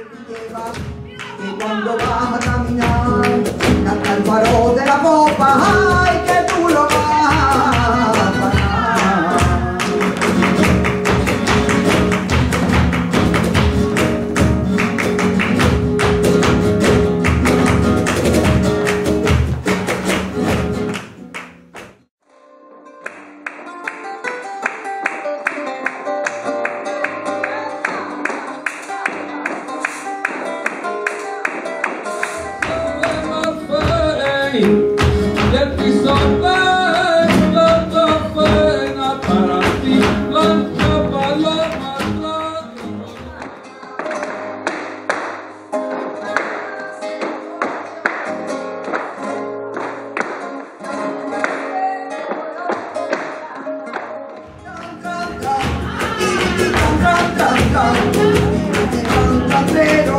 Y cuando vas a caminar, canta el faro de la popa, ay, que tú lo vas a parar. Y el piso blanca pena para ti, blanca paloma Pero